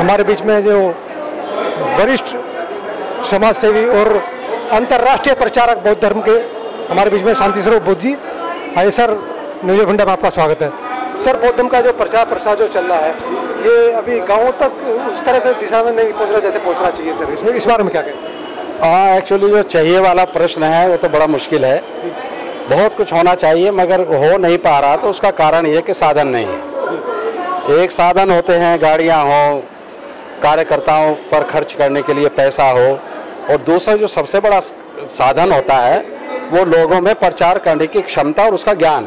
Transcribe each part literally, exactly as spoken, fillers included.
हमारे बीच में जो वरिष्ठ समाज सेवी और अंतर्राष्ट्रीय प्रचारक बौद्ध धर्म के हमारे बीच में शांति स्वरूप बुद्ध जी। आइए सर, न्यूज ऑफ इंडिया में आपका स्वागत है। सर, बौद्ध धर्म का जो प्रचार प्रसार जो चल रहा है ये अभी गाँवों तक उस तरह से दिशा में नहीं पहुँच रहा जैसे पहुँचना चाहिए सर, इसमें इस बारे में क्या कहें? हाँ, एक्चुअली जो चाहिए वाला प्रश्न है वो तो बड़ा मुश्किल है। बहुत कुछ होना चाहिए मगर हो नहीं पा रहा, तो उसका कारण ये कि साधन नहीं है। एक साधन होते हैं, गाड़ियाँ हों, कार्यकर्ताओं पर खर्च करने के लिए पैसा हो, और दूसरा जो सबसे बड़ा साधन होता है वो लोगों में प्रचार करने की क्षमता और उसका ज्ञान,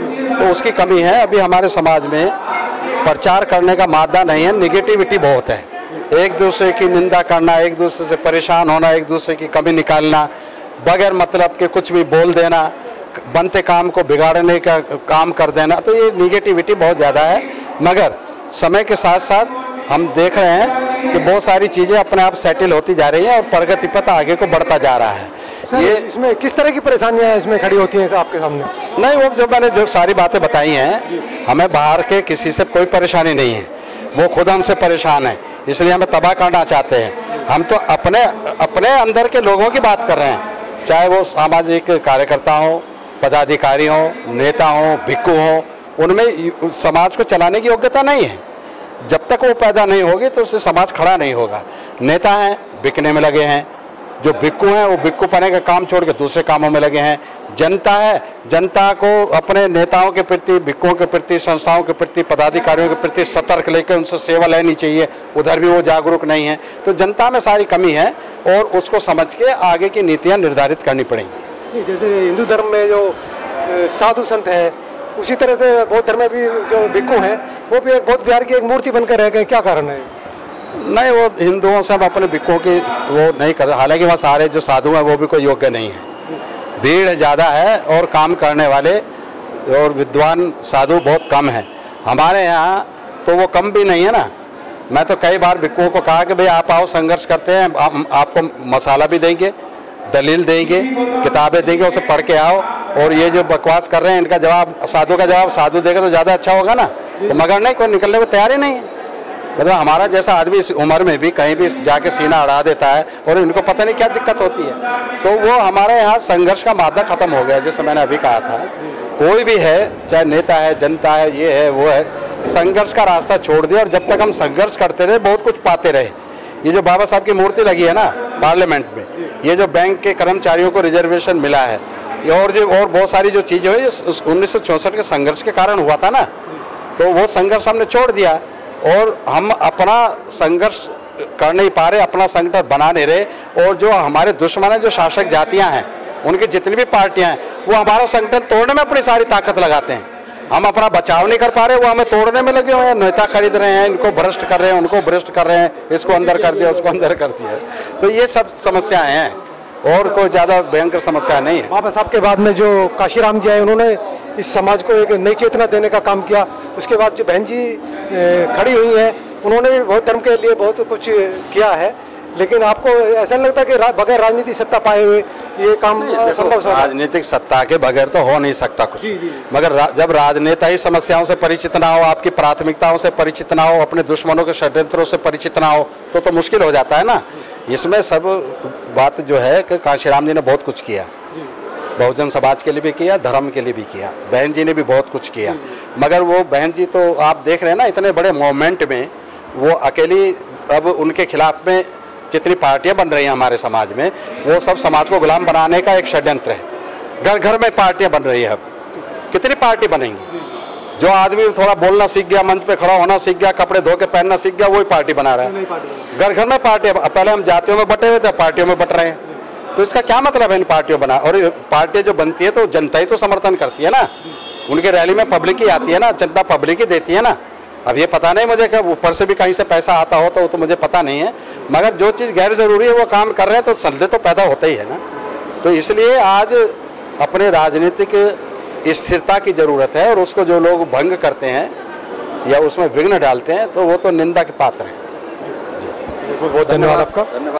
तो उसकी कमी है। अभी हमारे समाज में प्रचार करने का मादा नहीं है, निगेटिविटी बहुत है। एक दूसरे की निंदा करना, एक दूसरे से परेशान होना, एक दूसरे की कमी निकालना, बगैर मतलब के कुछ भी बोल देना, बनते काम को बिगाड़ने का काम कर देना, तो ये निगेटिविटी बहुत ज़्यादा है। मगर समय के साथ साथ हम देख रहे हैं कि बहुत सारी चीज़ें अपने आप सेटल होती जा रही हैं और प्रगति पथ आगे को बढ़ता जा रहा है। सर, ये इसमें किस तरह की परेशानियां इसमें खड़ी होती हैं आपके सामने? नहीं, वो जो मैंने जो सारी बातें बताई हैं, हमें बाहर के किसी से कोई परेशानी नहीं है, वो खुद हमसे परेशान है, इसलिए हमें तबाह करना चाहते हैं। हम तो अपने अपने अंदर के लोगों की बात कर रहे हैं, चाहे वो सामाजिक कार्यकर्ता हो, पदाधिकारी हो, नेता हो, भिक्खु हो, उनमें समाज को चलाने की योग्यता नहीं है। जब तक वो पैदा नहीं होगी तो उससे समाज खड़ा नहीं होगा। नेता हैं, बिकने में लगे हैं, जो भिक्खु हैं वो भिक्खु पने का काम छोड़ के दूसरे कामों में लगे हैं। जनता है, जनता को अपने नेताओं के प्रति, भिक्खुओं के प्रति, संस्थाओं के प्रति, पदाधिकारियों के प्रति सतर्क लेकर उनसे सेवा लेनी चाहिए, उधर भी वो जागरूक नहीं है। तो जनता में सारी कमी है और उसको समझ के आगे की नीतियाँ निर्धारित करनी पड़ेंगी। जैसे हिंदू धर्म में जो साधु संत है, उसी तरह से बौद्ध धर्म में भी जो भिक्खु हैं वो भी एक बौद्ध बिहार की एक मूर्ति बनकर रह गए, क्या कारण है? नहीं, वो हिंदुओं से हम अपने भिक्खुओं की वो नहीं कर, हालांकि वहाँ सारे जो साधु हैं वो भी कोई योग्य नहीं है। भीड़ ज़्यादा है और काम करने वाले और विद्वान साधु बहुत कम हैं। हमारे यहाँ तो वो कम भी नहीं है ना। मैं तो कई बार भिक्खुओं को कहा कि भाई आप आओ, संघर्ष करते हैं, हम आपको मसाला भी देंगे, दलील देंगे, किताबें देंगे, उसे पढ़ के आओ, और ये जो बकवास कर रहे हैं इनका जवाब साधु का जवाब साधु देगा तो ज़्यादा अच्छा होगा ना। तो मगर नहीं, कोई निकलने को तैयार ही नहीं है। मतलब हमारा जैसा आदमी इस उम्र में भी कहीं भी जाके सीना अड़ा देता है और इनको पता नहीं क्या दिक्कत होती है। तो वो हमारे यहाँ संघर्ष का मादा खत्म हो गया। जैसे मैंने अभी कहा था, कोई भी है, चाहे नेता है, जनता है, ये है वो है, संघर्ष का रास्ता छोड़ दिया। और जब तक हम संघर्ष करते रहे बहुत कुछ पाते रहे। ये जो बाबा साहब की मूर्ति लगी है ना पार्लियामेंट में, ये जो बैंक के कर्मचारियों को रिजर्वेशन मिला है, और जो और बहुत सारी जो चीज़ें हुई उन्नीस सौ चौंसठ के संघर्ष के कारण हुआ था ना, तो वो संघर्ष हमने छोड़ दिया और हम अपना संघर्ष कर नहीं पा रहे, अपना संगठन बना नहीं रहे। और जो हमारे दुश्मन है, जो शासक जातियां हैं, उनकी जितनी भी पार्टियां हैं, वो हमारा संगठन तोड़ने में अपनी सारी ताकत लगाते हैं। हम अपना बचाव नहीं कर पा रहे, वो हमें तोड़ने में लगे हुए हैं। नेता खरीद रहे हैं, इनको भ्रष्ट कर रहे हैं, उनको भ्रष्ट कर रहे हैं, इसको अंदर कर दिया, उसको अंदर कर दिया। तो ये सब समस्याएं हैं और कोई ज़्यादा भयंकर समस्या नहीं है। बाबा साहब के बाद में जो काशीराम जी आए, उन्होंने इस समाज को एक नई चेतना देने का काम किया। उसके बाद जो बहन जी खड़ी हुई हैं, उन्होंने भी बौद्ध धर्म के लिए बहुत कुछ किया है। लेकिन आपको ऐसा लगता है कि रा, बगैर राजनीतिक सत्ता पाए हुए ये काम संभव है? राजनीतिक सत्ता के बगैर तो हो नहीं सकता कुछ। जी, जी। मगर रा, जब राजनेता ही समस्याओं से परिचित ना हो, आपकी प्राथमिकताओं से परिचित ना हो, अपने दुश्मनों के षड्यंत्रों से परिचित ना हो, तो तो मुश्किल हो जाता है ना। इसमें सब बात जो है कि काशीराम जी ने बहुत कुछ किया, बहुजन समाज के लिए भी किया, धर्म के लिए भी किया। बहन जी ने भी बहुत कुछ किया। मगर वो बहन जी तो आप देख रहे हैं ना, इतने बड़े मूवमेंट में वो अकेली, अब उनके खिलाफ में जितनी पार्टियां बन रही हैं हमारे समाज में, वो सब समाज को गुलाम बनाने का एक षड्यंत्र है। घर घर में पार्टियां बन रही है। अब कितनी पार्टी बनेंगी? जो आदमी थोड़ा बोलना सीख गया, मंच पे खड़ा होना सीख गया, कपड़े धो के पहनना सीख गया, वही पार्टी बना रहा है। घर घर में पार्टी, पहले हम जातियों में बटे हुए थे, पार्टियों में बट रहे हैं। तो इसका क्या मतलब है इन पार्टियों बना? और पार्टियां जो बनती है तो जनता ही तो समर्थन करती है ना, उनके रैली में पब्लिक ही आती है ना, जनता पब्लिक ही देती है ना। अब ये पता नहीं मुझे कि ऊपर से भी कहीं से पैसा आता हो तो वो तो मुझे पता नहीं है। मगर जो चीज़ गैर ज़रूरी है वो काम कर रहे हैं तो सल्दे तो पैदा होते ही है ना। तो इसलिए आज अपने राजनीतिक स्थिरता की ज़रूरत है, और उसको जो लोग भंग करते हैं या उसमें विघ्न डालते हैं तो वो तो निंदा के पात्र हैं। बहुत बहुत धन्यवाद आपका।